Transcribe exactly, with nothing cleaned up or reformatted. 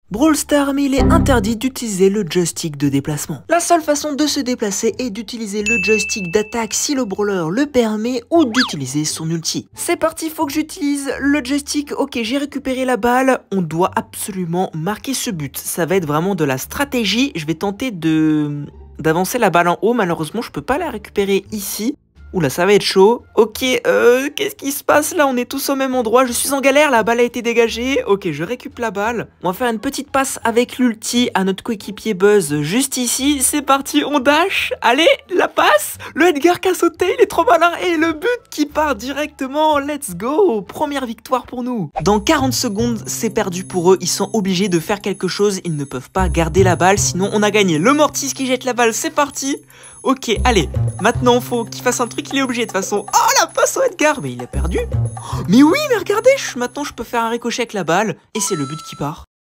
Brawl Stars, mais il est interdit d'utiliser le joystick de déplacement. La seule façon de se déplacer est d'utiliser le joystick d'attaque si le brawler le permet ou d'utiliser son ulti. C'est parti, faut que j'utilise le joystick. Ok, j'ai récupéré la balle. On doit absolument marquer ce but. Ça va être vraiment de la stratégie. Je vais tenter de d'avancer la balle en haut. Malheureusement, je peux pas la récupérer ici. Oula, ça va être chaud. Ok, euh, qu'est-ce qui se passe là? On est tous au même endroit. Je suis en galère, la balle a été dégagée. Ok, je récupère la balle. On va faire une petite passe avec l'ulti à notre coéquipier Buzz juste ici. C'est parti, on dash. Allez, la passe. Le Edgar qui a sauté, il est trop malin. Et le but qui part directement. Let's go. Première victoire pour nous. Dans quarante secondes, c'est perdu pour eux. Ils sont obligés de faire quelque chose. Ils ne peuvent pas garder la balle, sinon on a gagné. Le Mortis qui jette la balle, c'est parti. Ok, allez, maintenant il faut qu'il fasse un truc, il est obligé de toute façon. Oh, la passe au Edgar, mais il a perdu. Mais oui, mais regardez, je, maintenant je peux faire un ricochet avec la balle. Et c'est le but qui part.